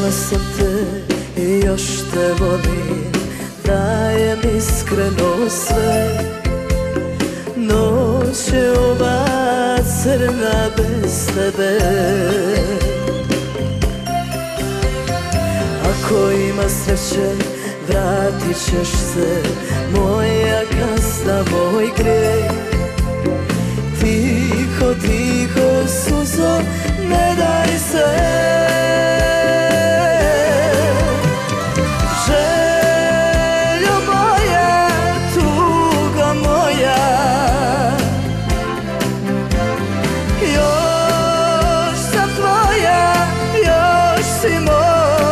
Voljela sam te i još te volim, dajem iskreno sve. Noć je ova crna bez tebe. Ako ima sreće, vratit ćeš se, moja kazna, moj grijeh. Tiho, tiho, suzo, ne daj se. Željo moja, tuga moja, još sam tvoja, još si moja.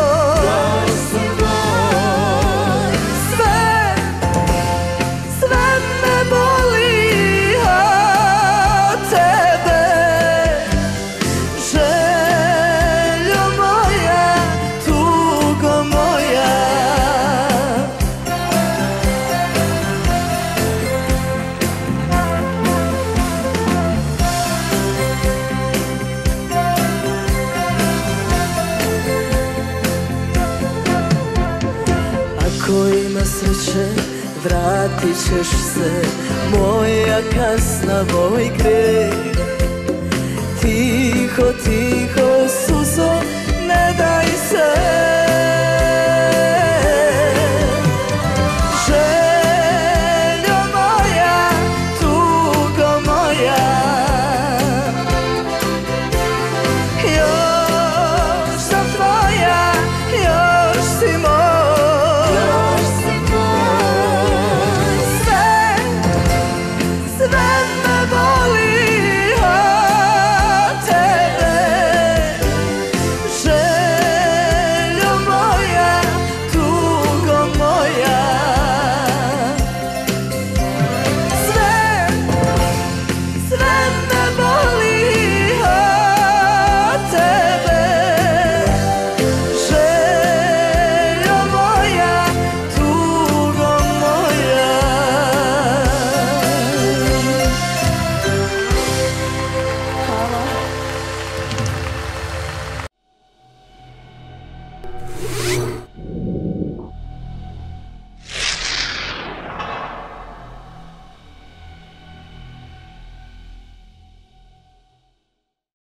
Ako ima sreće, vratit ćeš se, moja kazna, moj grijeh. Tiho, tiho,